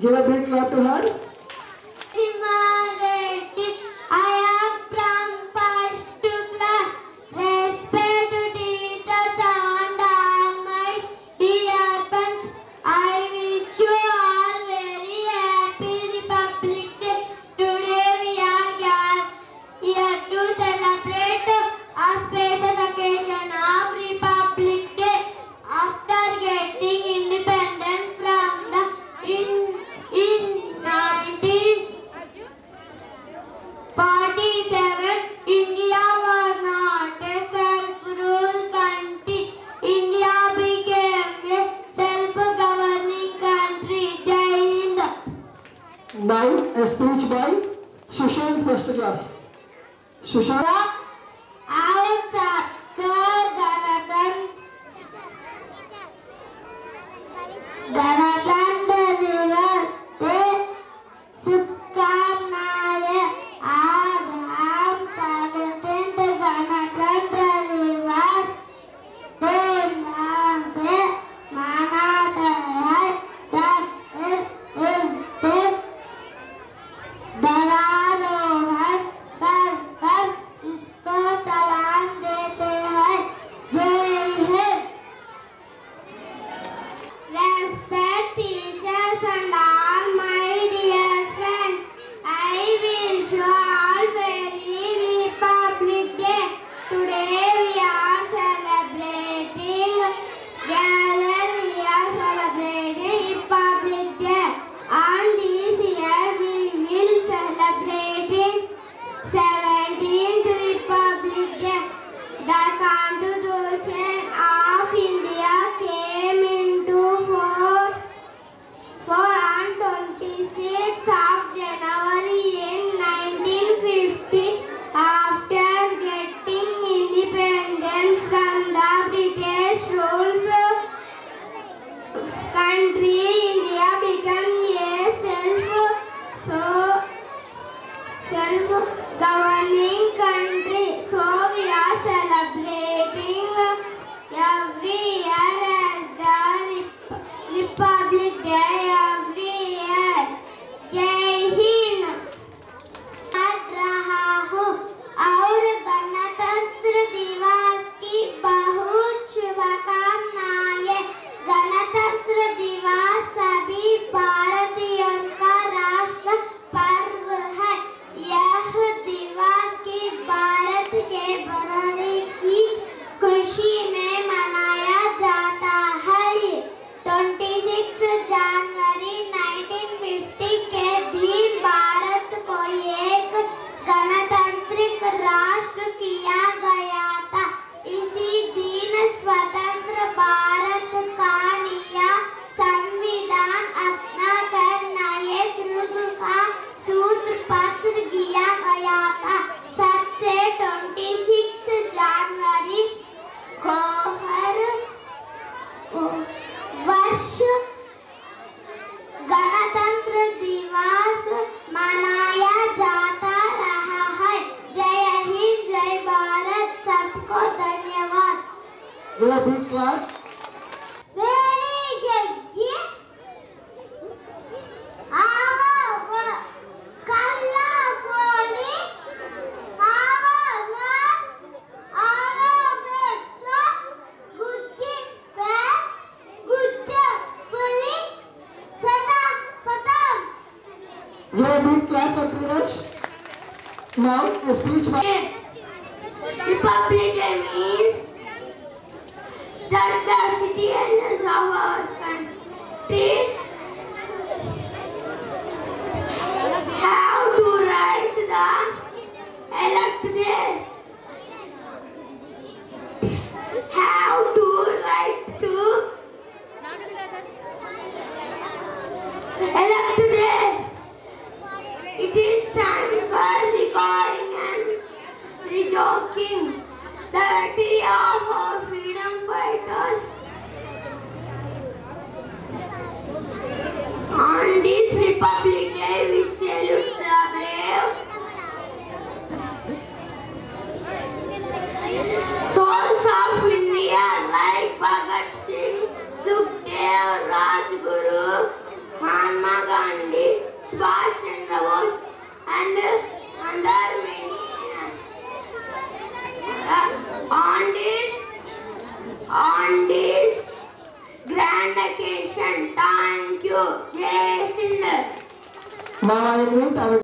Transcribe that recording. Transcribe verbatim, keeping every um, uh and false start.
Give a big clap to her. I am from first class. Respect teachers and all my dear friends. I wish you all very happy Republic Day. Today we are here to celebrate a special occasion of Republic Day. After getting independence from the in in nineteen forty-seven, India was not a self-ruled country. India became a self-governing country. Jai Hind. Now a speech by Sushant first class. Sushant. आज सबको गणतंत्र गणतंत्र दिवस के शुभकामनाएं। आज हम सर्वतंत्र गणतंत्र दिवस धूमधाम से मनाते हैं। सब इस दिन ध्वजारोहण कर कर इसको सलाम देते हैं। जय Hind. Respect teachers and all my dear friends. I wish you all very Republic Day. Today we are celebrating, gathered we are celebrating Republic Day. On this year we will celebrating seventeenth Republic Day. The Constitution of India came into force for on twenty-sixth of January in nineteen fifty. After getting independence from the British rules country, India became a self so self-governing country. So we are celebrating every year as the Rep- Republic Day every year. Jai Hind. कर रहा हूँ और गणतंत्र दिवस की बहुत शुभकामनाएं। गणतंत्र दिवस सभी भारतीयों का राष्ट्र पर्व है। यह दिवस की भारत के बनने की खुशी में मनाया जाता है। छब्बीस जनवरी नाइनटीन फिफ्टी के दिन भारत को एक गणतांत्रिक राष्ट्र किया गया था। इसी दिन स्वतंत्र भारत का नया संविधान अपनाकर नए युग का सूत्रपत्र किया गया था। सबसे छब्बीस जनवरी को हर वर्ष गणतंत्र दिवस मनाया जाता रहा है। जय हिंद, जय भारत। सबको धन्यवाद। Give a big clap. Very good. Ava kalla koni ava na ava betto gucci pe gucci puli sata patam. Give a big clap for Dheeraj. Now a speech by Republic Day means that the citizens of our country have to write the elect their have to write to elect their. It is time for recording and rejoicing the victory of our freedom fighters. On this Republic Day, we salute the brave souls of India like Bhagat Singh, Sukhdev, Rajguru, Mahatma Gandhi, Subhash Chandra Bose, and and there are many. Uh, on this on this grand occasion, thank you. Jai Hind. Now I invite our